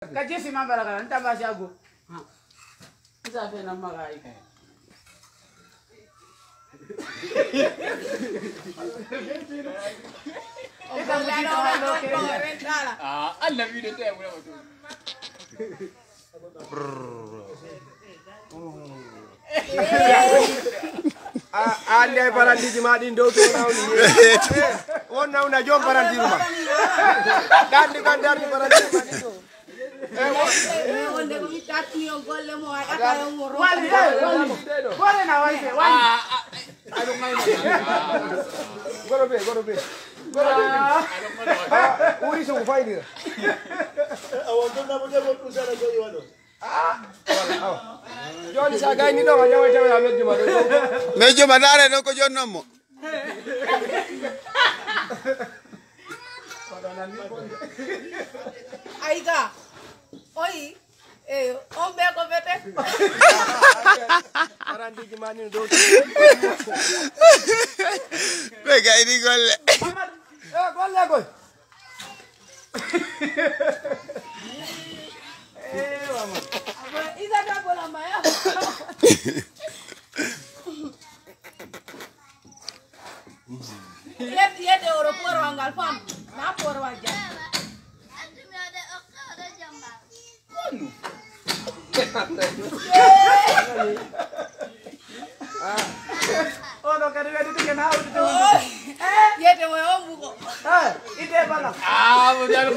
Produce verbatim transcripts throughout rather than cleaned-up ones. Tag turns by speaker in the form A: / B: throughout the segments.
A: Kaje si mambara kana ntamba shago. Isa fe na maga ika.
B: Ah, alla video te una moto.
C: Ah, ande parandiji ma din dow to nawni. Won nawna jom parandiji ma. Dandi kan dandi parandiji ma din do.
D: Eh, wonde ko mi tatti on golle mo ay aka yo mo ro.
A: Wali wali. Kore na wali wali.
B: I don't mind.
C: Gorobe, gorobe. Gorobe. Uri so faidi.
E: Awon na mo jabo kusala go yono.
C: Ah, wala. Joni sa gay ni do ma jawe tawe amed juma do.
F: Mejo madare no ko jonno mo.
D: Aiga. Oi. Eh, ombe ko bete.
C: Parandiji ma ni do.
F: Be gay ni golle.
C: Eh, golle goy.
A: Eh, vamos.
D: Isa ta bola maya. Yet yet euro por angal fam. Na por waja.
A: Oh, no kare gadi tu kena au tu.
D: Eh, yet euro ombuko.
A: Eh, ide bala.
B: Ah, mudah.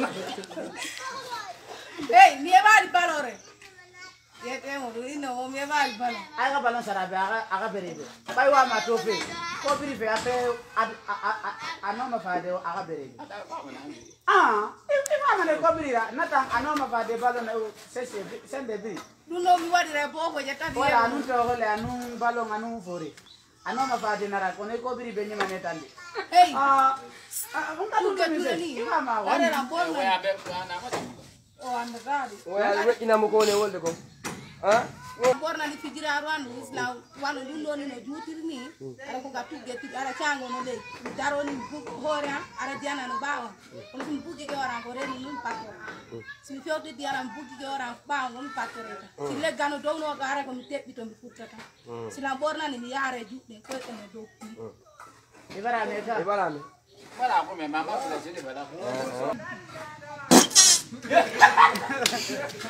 D: Hey, mi va di balore. Yet euro ino mo mi va di balo.
A: Aga balon sarabe aga aga berebe. Bai wa ma tofe. Ko biri fe ape anoma fade aga berebe. Ah, e ma mane ko biri ra nata anoma fade balon na sese sende biri.
D: Duno mi wadi re bo ko jeta di.
A: Wala anu to gole anu balon anu fore. Anoma fade nara ko ne ko biri benye mane tande.
D: Hey,
A: Ah, unka tu
D: Tuka
A: ke
D: tule
A: mise.
D: ni.
A: Mama
D: Wale
A: wani.
D: na borna.
B: Waya be kana ma.
D: Oh, andagadi.
C: Wala ina mo ko ne wolde ko. Ha?
D: Borna ni fijira rwanu isla wanu dundo ni no jutir ni. Ara ko gatu geti ara chango no le. Daro ni bu hore ara diana no bawo. Ono kum buki ke ora ko re ni num pakko. Si fio de diana buki ke ora bawo num pakko re. Si le gano do no gara ko mi tebbi to mi futtata. Si la borna ni mi yare jude ko e no do.
A: Ibara me ka.
C: Ibara me.
B: Wala ko me mama fula jeni bala.